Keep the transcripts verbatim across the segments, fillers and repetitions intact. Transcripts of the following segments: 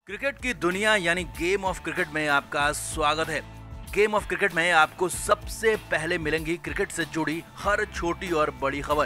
Cricket की दुनिया यानी गेम ऑफ क्रिकेट में आपका स्वागत है। गेम ऑफ क्रिकेट में आपको सबसे पहले मिलेंगी क्रिकेट से जुड़ी हर छोटी और बड़ी खबर।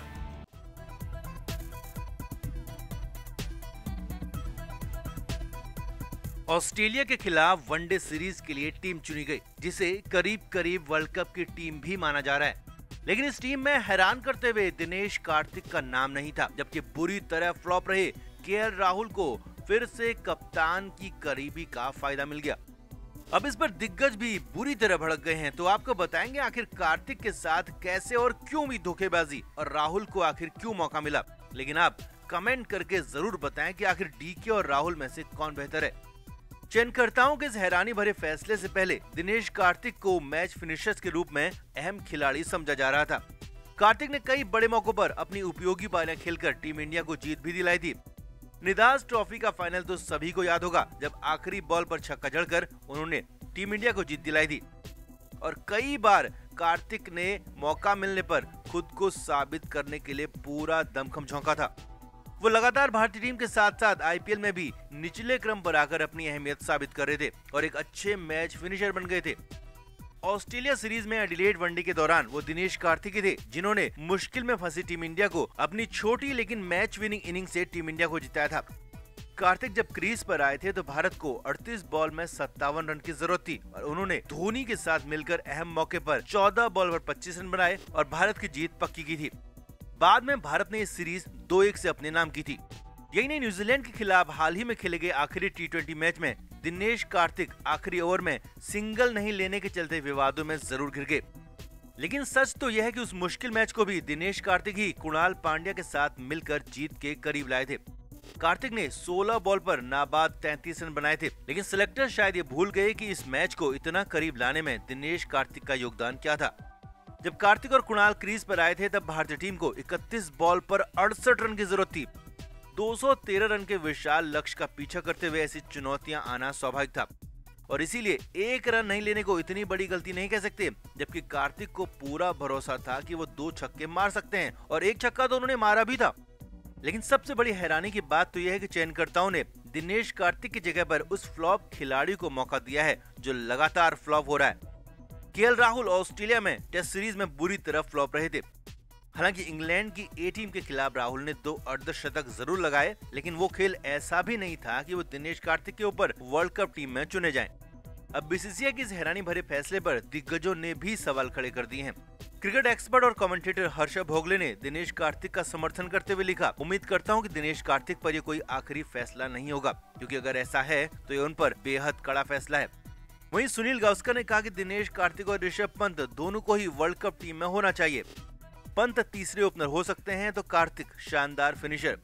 ऑस्ट्रेलिया के खिलाफ वनडे सीरीज के लिए टीम चुनी गई, जिसे करीब करीब वर्ल्ड कप की टीम भी माना जा रहा है। लेकिन इस टीम में हैरान करते हुए दिनेश कार्तिक का नाम नहीं था, जबकि बुरी तरह फ्लॉप रहे केएल राहुल को फिर से कप्तान की करीबी का फायदा मिल गया। अब इस पर दिग्गज भी बुरी तरह भड़क गए हैं, तो आपको बताएंगे आखिर कार्तिक के साथ कैसे और क्यों हुई धोखेबाजी और राहुल को आखिर क्यों मौका मिला। लेकिन आप कमेंट करके जरूर बताएं कि आखिर डीके और राहुल में से कौन बेहतर है। चयनकर्ताओं के इस हैरानी भरे फैसले से पहले दिनेश कार्तिक को मैच फिनिशर्स के रूप में अहम खिलाड़ी समझा जा रहा था। कार्तिक ने कई बड़े मौकों पर अपनी उपयोगी पारियां खेलकर टीम इंडिया को जीत भी दिलाई थी। निदास ट्रॉफी का फाइनल तो सभी को याद होगा, जब आखिरी बॉल पर छक्का जड़कर उन्होंने टीम इंडिया को जीत दिलाई थी। और कई बार कार्तिक ने मौका मिलने पर खुद को साबित करने के लिए पूरा दमखम झोंका था। वो लगातार भारतीय टीम के साथ साथ आईपीएल में भी निचले क्रम पर आकर अपनी अहमियत साबित कर रहे थे और एक अच्छे मैच फिनिशर बन गए थे। ऑस्ट्रेलिया सीरीज में एडिलेड वनडे के दौरान वो दिनेश कार्तिक थे जिन्होंने मुश्किल में फंसी टीम इंडिया को अपनी छोटी लेकिन मैच विनिंग इनिंग से टीम इंडिया को जिताया था। कार्तिक जब क्रीज पर आए थे तो भारत को अड़तीस बॉल में सत्तावन रन की जरूरत थी और उन्होंने धोनी के साथ मिलकर अहम मौके पर चौदह बॉल पर पच्चीस रन बनाए और भारत की जीत पक्की की थी। बाद में भारत ने इस सीरीज दो एक से अपने नाम की थी। यही नहीं, न्यूजीलैंड के खिलाफ हाल ही में खेले गए आखिरी टी ट्वेंटी मैच में दिनेश कार्तिक आखिरी ओवर में सिंगल नहीं लेने के चलते विवादों में जरूर घिर गए। लेकिन सच तो यह है कि उस मुश्किल मैच को भी दिनेश कार्तिक ही कुणाल पांड्या के साथ मिलकर जीत के करीब लाए थे। कार्तिक ने सोलह बॉल पर नाबाद तैंतीस रन बनाए थे, लेकिन सिलेक्टर शायद ये भूल गए कि इस मैच को इतना करीब लाने में दिनेश कार्तिक का योगदान क्या था। जब कार्तिक और कुणाल क्रीज पर आए थे तब भारतीय टीम को इकतीस बॉल पर अड़सठ रन की जरूरत थी। दो सौ तेरह रन के विशाल लक्ष्य का पीछा करते हुए ऐसी चुनौतियां आना स्वाभाविक था और इसीलिए एक रन नहीं लेने को इतनी बड़ी गलती नहीं कह सकते। जबकि कार्तिक को पूरा भरोसा था कि वो दो छक्के मार सकते हैं और एक छक्का तो उन्होंने मारा भी था। लेकिन सबसे बड़ी हैरानी की बात तो यह है कि चयनकर्ताओं ने दिनेश कार्तिक की जगह पर उस फ्लॉप खिलाड़ी को मौका दिया है जो लगातार फ्लॉप हो रहा है। केएल राहुल ऑस्ट्रेलिया में टेस्ट सीरीज में बुरी तरह फ्लॉप रहे थे। हालांकि इंग्लैंड की ए टीम के खिलाफ राहुल ने दो अर्धशतक जरूर लगाए, लेकिन वो खेल ऐसा भी नहीं था कि वो दिनेश कार्तिक के ऊपर वर्ल्ड कप टीम में चुने जाएं। अब बीसीसीआई के इस हैरानी भरे फैसले पर दिग्गजों ने भी सवाल खड़े कर दिए हैं। क्रिकेट एक्सपर्ट और कमेंटेटर हर्षा भोगले ने दिनेश कार्तिक का समर्थन करते हुए लिखा, उम्मीद करता हूं कि दिनेश कार्तिक पर ये कोई आखिरी फैसला नहीं होगा, क्योंकि अगर ऐसा है तो ये उन पर बेहद कड़ा फैसला है। वहीं सुनील गावस्कर ने कहा कि दिनेश कार्तिक और ऋषभ पंत दोनों को ही वर्ल्ड कप टीम में होना चाहिए। पंत तीसरे ओपनर हो सकते हैं तो कार्तिक शानदार फिनिशर।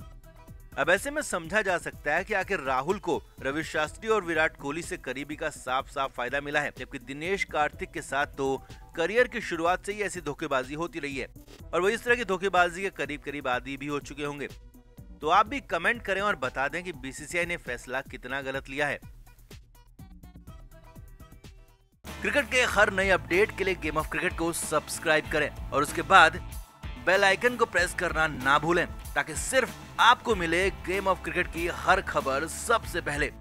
अब ऐसे में समझा जा सकता है कि आखिर राहुल को रवि शास्त्री और विराट कोहली से करीबी का साफ साफ फायदा मिला है, जबकि दिनेश कार्तिक के साथ तो करियर की शुरुआत से ही ऐसी धोखेबाजी होती रही है और वो इस तरह की धोखेबाजी के करीब करीब आदी भी हो चुके होंगे। तो आप भी कमेंट करें और बता दें कि बीसीसीआई ने फैसला कितना गलत लिया है। क्रिकेट के हर नए अपडेट के लिए गेम ऑफ क्रिकेट को सब्सक्राइब करें और उसके बाद बेल आइकन को प्रेस करना ना भूलें, ताकि सिर्फ आपको मिले गेम ऑफ क्रिकेट की हर खबर सबसे पहले।